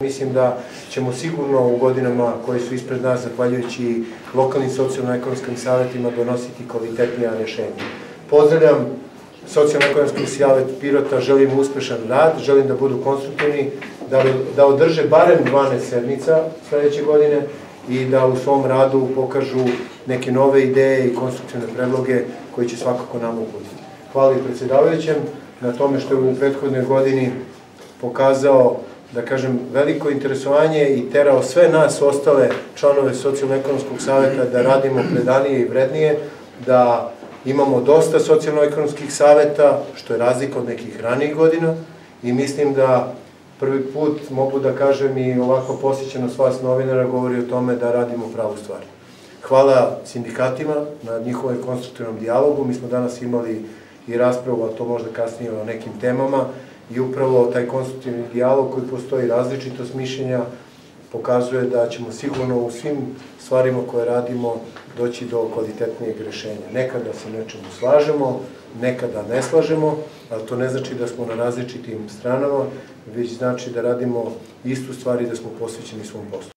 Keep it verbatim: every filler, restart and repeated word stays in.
Mislim da ćemo sigurno u godinama koje su ispred nas, zahvaljujući lokalnim socijalno-ekonomskim savjetima, donositi kvalitetnija rješenja. Pozdravljam socijalno-ekonomski savjet Pirota, želim uspešan rad, želim da budu konstruktivni, da, da održe barem dvanaest sedmica sledeće godine i da u svom radu pokažu neke nove ideje i konstruktivne predloge koji će svakako nama uputiti. Hvala i predsjedavajućem na tome što je u prethodnoj godini pokazao, da kažem, veliko interesovanje i terao sve nas ostale članove socijalno-ekonomskog savjeta da radimo predanije i vrednije, da imamo dosta socijalno-ekonomskih savjeta, što je razlika od nekih ranijih godina, i mislim da prvi put mogu da kažem i ovako posjećenost vas novinara govori o tome da radimo pravu stvar. Hvala sindikatima na njihovom konstruktivnom dijalogu. Mi smo danas imali i raspravu, a to možda kasnije o nekim temama, i upravo taj konstruktivni dijalog koji postoji, različitost mišljenja, pokazuje da ćemo sigurno u svim stvarima koje radimo doći do kvalitetnijeg rešenja. Nekada se nečemu slažemo, nekada ne slažemo, ali to ne znači da smo na različitim stranama, već znači da radimo istu stvar i da smo posvećeni svom poslu.